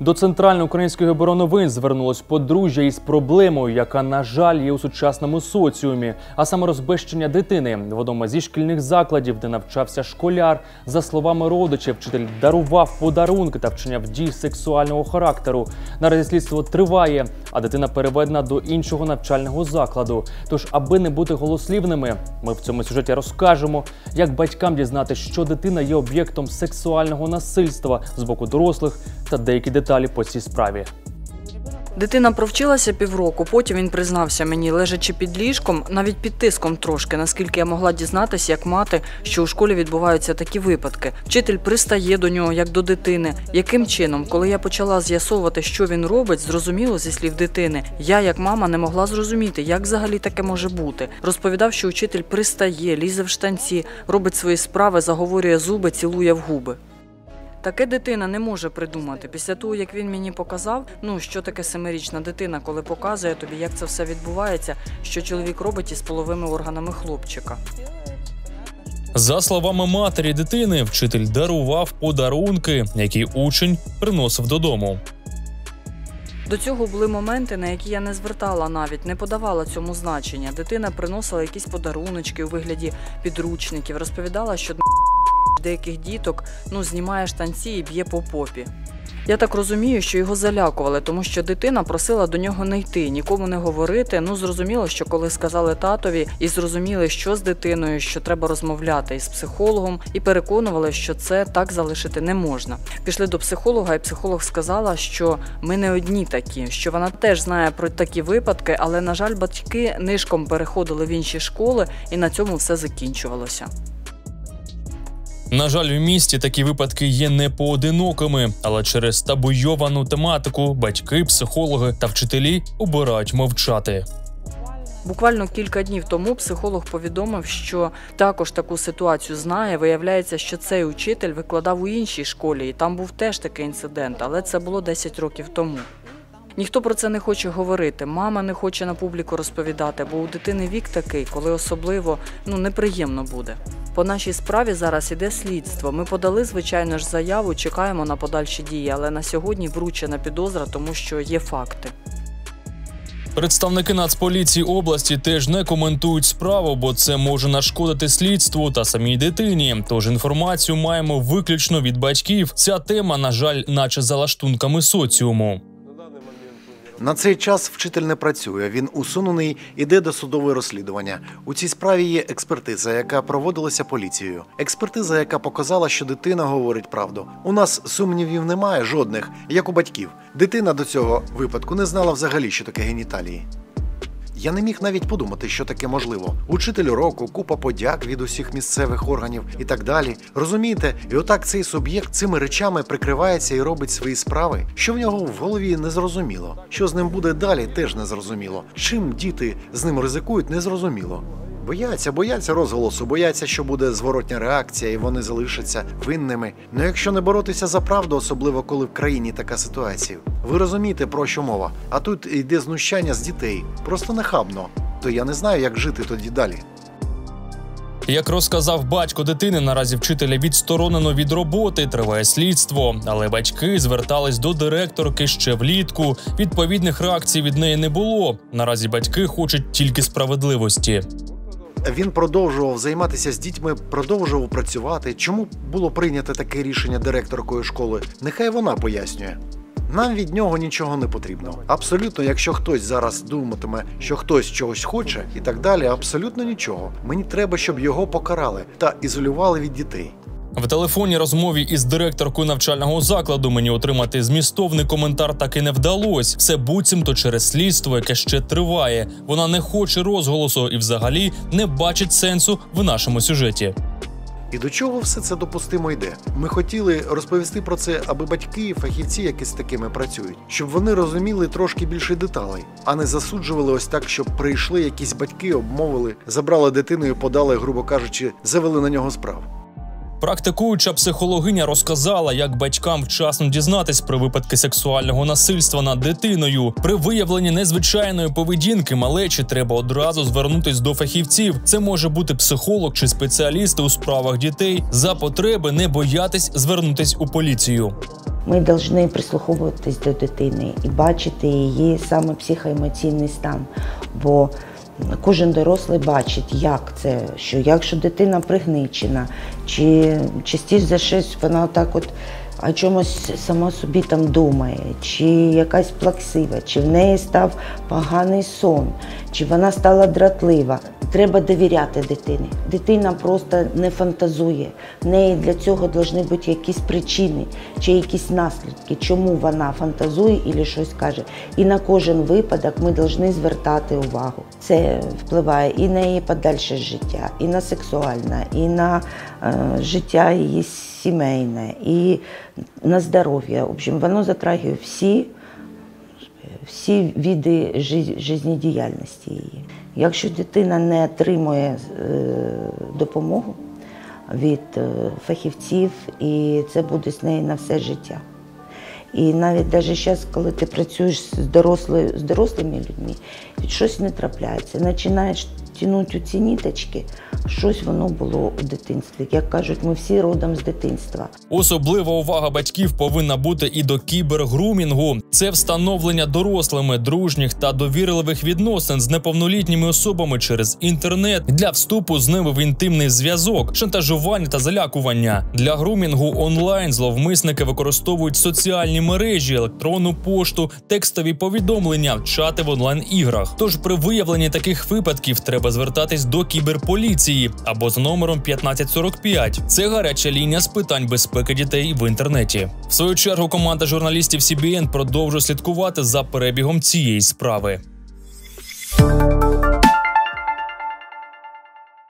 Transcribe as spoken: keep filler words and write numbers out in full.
До Центрально-Українського бюро новин звернулось подружжя із проблемою, яка, на жаль, є у сучасному соціумі, а саме розбещення дитини. В одному зі шкільних закладів, де навчався школяр, за словами родичів, вчитель дарував подарунки та вчиняв дій сексуального характеру. Наразі слідство триває, а дитина переведена до іншого навчального закладу. Тож, аби не бути голослівними, ми в цьому сюжеті розкажемо, як батькам дізнатися, що дитина є об'єктом сексуального насильства з боку дорослих, та деякі деталі по цій справі. Дитина провчилася півроку, потім він признався мені, лежачи під ліжком, навіть під тиском трошки, наскільки я могла дізнатися, як мати, що у школі відбуваються такі випадки. Вчитель пристає до нього, як до дитини. Яким чином? Коли я почала з'ясовувати, що він робить, зрозуміло, зі слів дитини, я, як мама, не могла зрозуміти, як взагалі таке може бути. Розповідав, що вчитель пристає, лізе в штанці, робить свої справи, заговорює зуби, цілує в губи. Таке дитина не може придумати. Після того, як він мені показав, ну, що таке семирічна дитина, коли показує тобі, як це все відбувається, що чоловік робить із половими органами хлопчика. За словами матері дитини, вчитель дарував подарунки, які учень приносив додому. До цього були моменти, на які я не звертала навіть, не подавала цьому значення. Дитина приносила якісь подаруночки у вигляді підручників, розповідала, що деяких діток, ну, знімає штанці і б'є по попі. Я так розумію, що його залякували, тому що дитина просила до нього не йти, нікому не говорити. Ну, зрозуміло, що коли сказали татові і зрозуміли, що з дитиною, що треба розмовляти із психологом, і переконували, що це так залишити не можна. Пішли до психолога, і психолог сказала, що ми не одні такі, що вона теж знає про такі випадки, але, на жаль, батьки нишком переходили в інші школи, і на цьому все закінчувалося. На жаль, у місті такі випадки є непоодинокими, але через табуйовану тематику батьки, психологи та вчителі обирають мовчати. Буквально кілька днів тому психолог повідомив, що також таку ситуацію знає. Виявляється, що цей учитель викладав у іншій школі, і там був теж такий інцидент, але це було десять років тому. Ніхто про це не хоче говорити, мама не хоче на публіку розповідати, бо у дитини вік такий, коли особливо, ну, неприємно буде. По нашій справі зараз іде слідство. Ми подали, звичайно ж, заяву, чекаємо на подальші дії, але на сьогодні вручена підозра, тому що є факти. Представники Нацполіції області теж не коментують справу, бо це може нашкодити слідству та самій дитині. Тож інформацію маємо виключно від батьків. Ця тема, на жаль, наче за лаштунками соціуму. На цей час вчитель не працює, він усунений, іде до судового розслідування. У цій справі є експертиза, яка проводилася поліцією. Експертиза, яка показала, що дитина говорить правду. У нас сумнівів немає жодних, як у батьків. Дитина до цього випадку не знала взагалі, що таке геніталії. Я не міг навіть подумати, що таке можливо. Учителю року, купа подяк від усіх місцевих органів і так далі. Розумієте? І отак цей суб'єкт цими речами прикривається і робить свої справи. Що в нього в голові, не зрозуміло. Що з ним буде далі, теж не зрозуміло. Чим діти з ним ризикують, не зрозуміло. Бояться, бояться розголосу, бояться, що буде зворотня реакція і вони залишаться винними. Ну якщо не боротися за правду, особливо коли в країні така ситуація. Ви розумієте, про що мова? А тут йде знущання з дітей. Просто нахабно. То я не знаю, як жити тоді далі. Як розказав батько дитини, наразі вчителя відсторонено від роботи, триває слідство. Але батьки звертались до директорки ще влітку. Відповідних реакцій від неї не було. Наразі батьки хочуть тільки справедливості. Він продовжував займатися з дітьми, продовжував працювати. Чому було прийнято таке рішення директоркою школи? Нехай вона пояснює. Нам від нього нічого не потрібно. Абсолютно, якщо хтось зараз думатиме, що хтось чогось хоче і так далі, абсолютно нічого. Мені треба, щоб його покарали та ізолювали від дітей. В телефонній розмові із директоркою навчального закладу мені отримати змістовний коментар таки не вдалося. Все буцімто через слідство, яке ще триває. Вона не хоче розголосу і взагалі не бачить сенсу в нашому сюжеті. І до чого все це допустимо йде? Ми хотіли розповісти про це, аби батьки, фахівці, які з такими працюють, щоб вони розуміли трошки більше деталей, а не засуджували ось так, щоб прийшли якісь батьки, обмовили, забрали дитину і подали, грубо кажучи, завели на нього справу. Практикуюча психологиня розказала, як батькам вчасно дізнатись про випадки сексуального насильства над дитиною. При виявленні незвичайної поведінки малечі треба одразу звернутись до фахівців. Це може бути психолог чи спеціалісти у справах дітей. За потреби не боятись звернутись у поліцію. Ми повинні прислуховуватись до дитини і бачити її саме психоемоційний стан, бо кожен дорослий бачить, як це, що якщо дитина пригнічена, чи частіше за щось вона так от о чомусь сама собі там думає, чи якась плаксива, чи в неї став поганий сон, чи вона стала дратлива. Треба довіряти дитині. Дитина просто не фантазує. В неї для цього повинні бути якісь причини, чи якісь наслідки, чому вона фантазує або щось каже. І на кожен випадок ми повинні звертати увагу. Це впливає і на її подальше життя, і на сексуальне, і на е, життя її сімейне, і на здоров'я. В общем, воно затрагиває всі, всі види життєдіяльності її. Якщо дитина не отримує допомогу від фахівців, і це буде з нею на все життя. І навіть навіть зараз, коли ти працюєш з, дорослі, з дорослими людьми, щось не трапляється, починаєш тягнути ці ниточки, щось воно було у дитинстві. Як кажуть, ми всі родом з дитинства. Особлива увага батьків повинна бути і до кібергрумінгу. Це встановлення дорослими, дружніх та довірливих відносин з неповнолітніми особами через інтернет для вступу з ними в інтимний зв'язок, шантажування та залякування. Для грумінгу онлайн зловмисники використовують соціальні мережі, електронну пошту, текстові повідомлення, чати в онлайн-іграх. Тож при виявленні таких випадків треба звертатись до кіберполіції або за номером п'ятнадцять сорок п'ять. Це гаряча лінія з питань безпеки дітей в інтернеті. В свою чергу команда журналістів Сі Бі Ен продовжує слідкувати за перебігом цієї справи.